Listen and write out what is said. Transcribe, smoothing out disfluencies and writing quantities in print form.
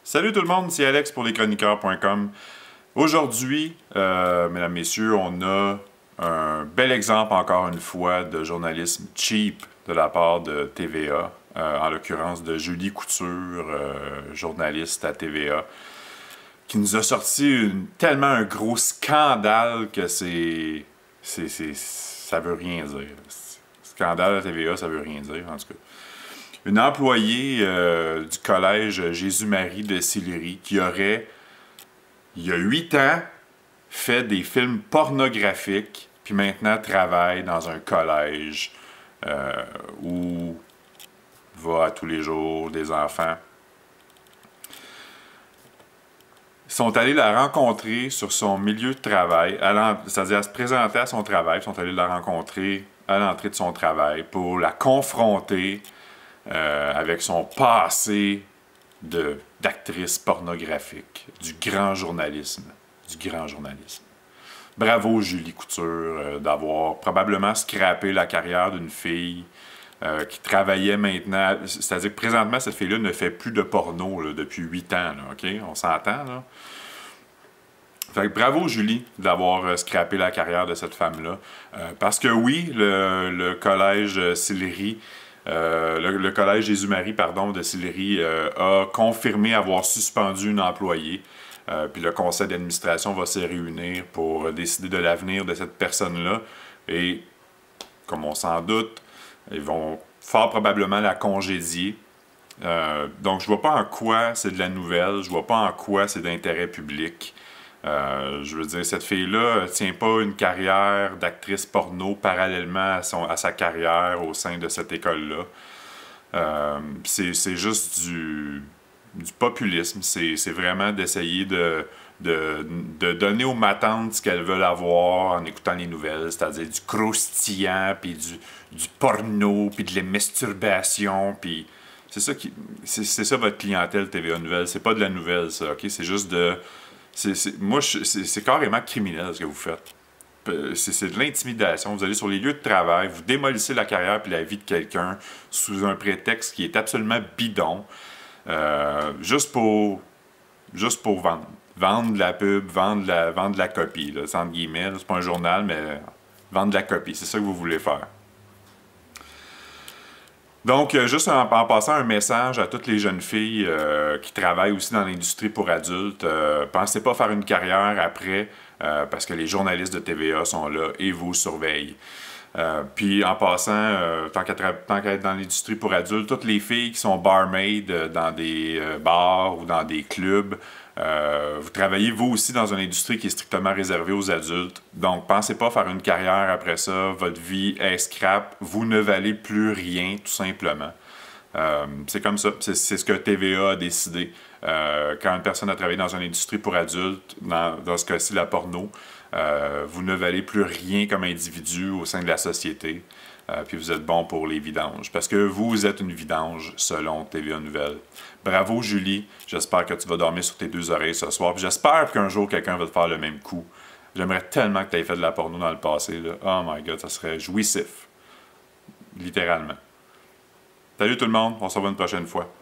Salut tout le monde, c'est Alex pour leschroniqueurs.com. Aujourd'hui, mesdames, messieurs, on a un bel exemple encore une fois de journalisme cheap de la part de TVA, en l'occurrence de Julie Couture, journaliste à TVA, qui nous a sorti tellement un gros scandale que ça veut rien dire. Scandale à TVA, ça veut rien dire en tout cas. Une employée du collège Jésus-Marie de Sillery qui aurait, il y a 8 ans, fait des films pornographiques, puis maintenant travaille dans un collège où va à tous les jours des enfants. Ils sont allés la rencontrer sur son milieu de travail, c'est-à-dire à se présenter à son travail, ils sont allés la rencontrer à l'entrée de son travail pour la confronter avec son passé d'actrice pornographique, du grand journalisme. Bravo Julie Couture d'avoir probablement scrappé la carrière d'une fille qui travaillait maintenant, c'est-à-dire que présentement cette fille-là ne fait plus de porno là, depuis 8 ans, là, OK? On s'entend là? Fait que bravo Julie d'avoir scrappé la carrière de cette femme-là. Parce que oui, le collège Sillery, le collège Jésus-Marie, pardon, de Sillery a confirmé avoir suspendu une employée. Puis le conseil d'administration va se réunir pour décider de l'avenir de cette personne-là. Et, comme on s'en doute, ils vont fort probablement la congédier. Donc je vois pas en quoi c'est de la nouvelle, je vois pas en quoi c'est d'intérêt public. Je veux dire, cette fille-là ne tient pas une carrière d'actrice porno parallèlement à sa carrière au sein de cette école-là. C'est juste du populisme. C'est vraiment d'essayer de donner aux matantes ce qu'elles veulent avoir en écoutant les nouvelles, c'est-à-dire du croustillant, puis du porno, puis de la masturbation, puis c'est ça votre clientèle TVA Nouvelle. C'est pas de la nouvelle, ça, OK? C'est juste de... c'est carrément criminel ce que vous faites. C'est de l'intimidation. Vous allez sur les lieux de travail, vous démolissez la carrière et la vie de quelqu'un sous un prétexte qui est absolument bidon, juste pour vendre. Vendre de la pub, vendre de la copie. Là, entre guillemets, c'est pas un journal, mais vendre de la copie. C'est ça que vous voulez faire. Donc, juste en passant un message à toutes les jeunes filles qui travaillent aussi dans l'industrie pour adultes, pensez pas faire une carrière après parce que les journalistes de TVA sont là et vous surveillent. Puis en passant, tant qu'à être dans l'industrie pour adultes, toutes les filles qui sont barmaids dans des bars ou dans des clubs, vous travaillez vous aussi dans une industrie qui est strictement réservée aux adultes. Donc pensez pas faire une carrière après ça, votre vie est scrap, vous ne valez plus rien tout simplement. C'est comme ça, c'est ce que TVA a décidé. Quand une personne a travaillé dans une industrie pour adultes, dans ce cas-ci la porno, vous ne valez plus rien comme individu au sein de la société, puis vous êtes bon pour les vidanges. Parce que vous êtes une vidange selon TVA Nouvelle. Bravo Julie, j'espère que tu vas dormir sur tes deux oreilles ce soir, puis j'espère qu'un jour quelqu'un va te faire le même coup. J'aimerais tellement que tu aies fait de la porno dans le passé, là. Oh my god, ça serait jouissif. Littéralement. Salut tout le monde, on se revoit une prochaine fois.